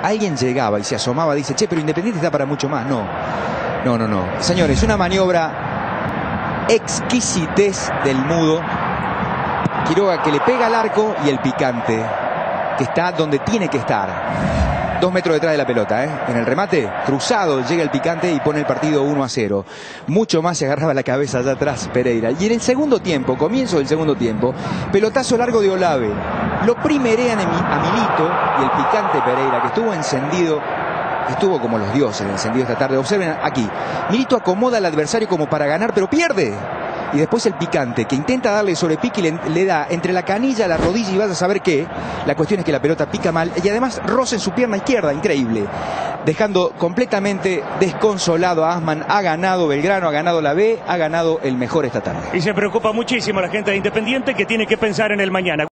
alguien llegaba y se asomaba, dice, che, pero Independiente está para mucho más. No, no, no, no. Señores, una maniobra exquisitez del Mudo. Quiroga que le pega al arco y el Picante, que está donde tiene que estar. 2 metros detrás de la pelota, en el remate, cruzado, llega el Picante y pone el partido 1-0. Mucho más se agarraba la cabeza allá atrás Pereira. Y en el segundo tiempo, comienzo del segundo tiempo, pelotazo largo de Olave. Lo primerean a Milito y el Picante Pereira, que estuvo encendido, estuvo como los dioses encendido esta tarde. Observen aquí, Milito acomoda al adversario como para ganar, pero pierde. Y después el Picante, que intenta darle sobre pique y le da entre la canilla, la rodilla y vas a saber qué. La cuestión es que la pelota pica mal y además roza en su pierna izquierda, increíble. Dejando completamente desconsolado a Asman. Ha ganado Belgrano, ha ganado la B, ha ganado el mejor esta tarde. Y se preocupa muchísimo la gente de Independiente, que tiene que pensar en el mañana.